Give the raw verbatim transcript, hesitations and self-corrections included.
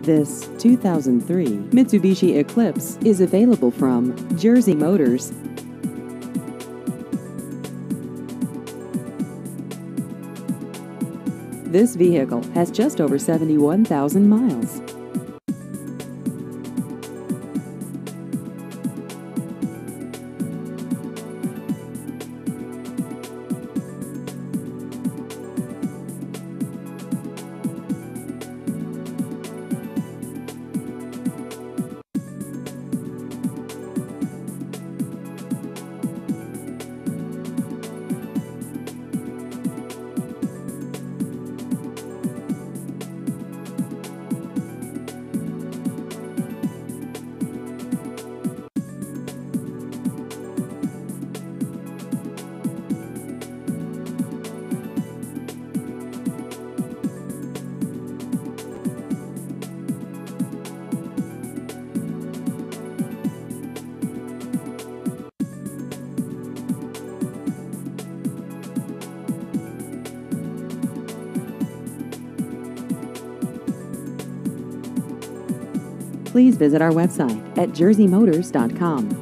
This two thousand three Mitsubishi Eclipse is available from Jersey Motors. This vehicle has just over seventy-one thousand miles. Please visit our website at jersey motors dot com.